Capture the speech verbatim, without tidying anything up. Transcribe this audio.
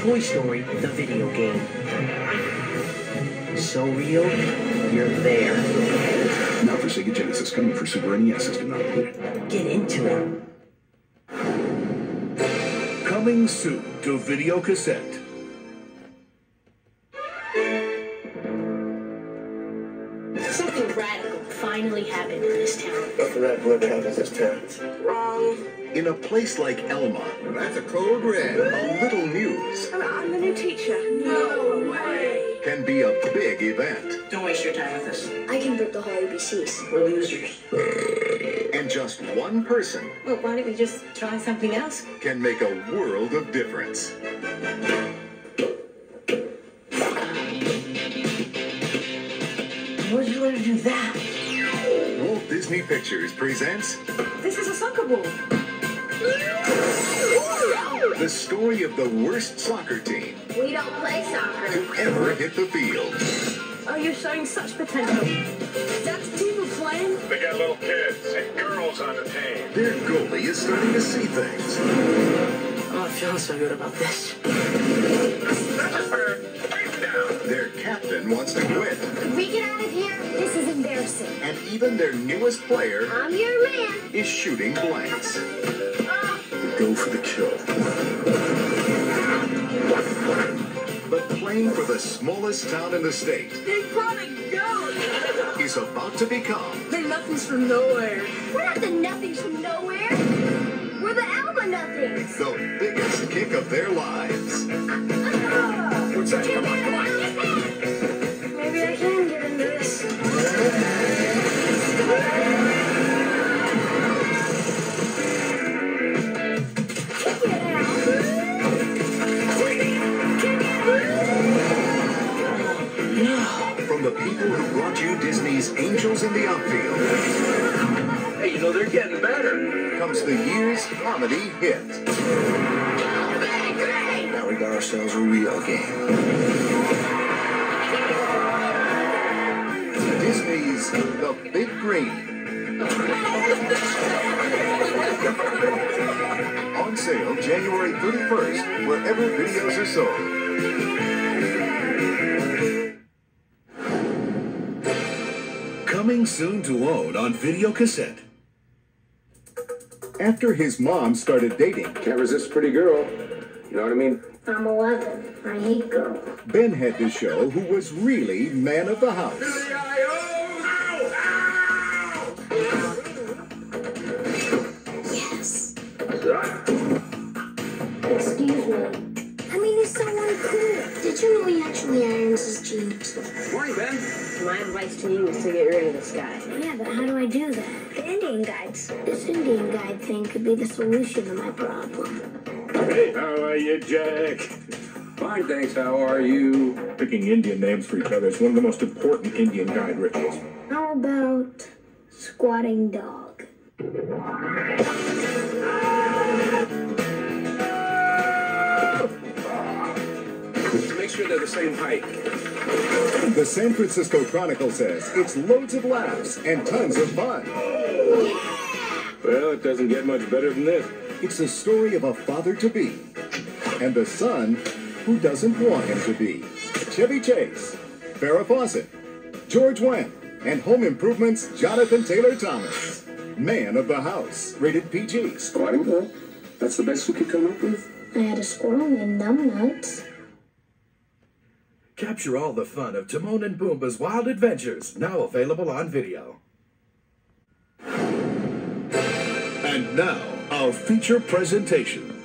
Toy Story, the video game. So real, you're there. Now for Sega Genesis, coming for Super N E S system not included. Get into it. Coming soon to video cassette. Something radical finally happened in this town. Nothing radical ever happens in this town. Wrong. In a place like Elmont, That's a code red. a little news I'm the new teacher. No way. can be a big event. Don't waste your time with us. I can break the whole A B Cs. We're losers. And just one person Well, why don't we just try something else? can make a world of difference. Where'd you learn to do that? Walt Disney Pictures presents This is a soccer ball. the story of the worst soccer team We don't play soccer. to ever hit the field. Oh, you're showing such potential. That's the team we're playing? They got little kids and girls on the team. Their goalie is starting to see things. I'm not feeling so good about this. That's just fair. Face down. Their captain wants to quit. Can we get out of here? This is embarrassing. And even their newest player I'm your man. is shooting blanks. Go for the kill. But playing for the smallest town in the state Big product, go! is about to become The nothings from nowhere. We're not the nothings from nowhere. We're the Alma Nothings. the biggest kick of their lives. What's that? Come on, come on. Maybe I can get into this. From the people who brought you Disney's Angels in the Outfield Hey, you know, they're getting better. comes the year's comedy hit. Now we got ourselves a real game. Disney's The Big Green. On sale January thirty-first, wherever videos are sold. Coming soon to own on video cassette. After his mom started dating, Can't resist a pretty girl. You know what I mean? I'm eleven. I hate girls. Ben had to show who was really man of the house. Yes. Excuse me. I mean, he's so uncool. Did you know he actually irons his jeans? Morning, Ben. My advice to you is to get rid of this guy. Yeah, but how do I do that? The Indian guides. This Indian guide thing could be the solution to my problem. Hey, how are you, Jack? Fine, thanks. How are you? Picking Indian names for each other is one of the most important Indian guide rituals. How about squatting dog? Make sure they're the same height. The San Francisco Chronicle says it's loads of laughs and tons of fun. Well, it doesn't get much better than this. It's the story of a father-to-be and the son who doesn't want him to be. Chevy Chase, Farrah Fawcett, George Wendt, and Home Improvement's Jonathan Taylor Thomas. Man of the House, rated P G. Squatting dog? That's the best you could come up with? I had a squirrel named Numbnuts. Capture all the fun of Timon and Pumbaa's wild adventures, now available on video. And now, our feature presentation.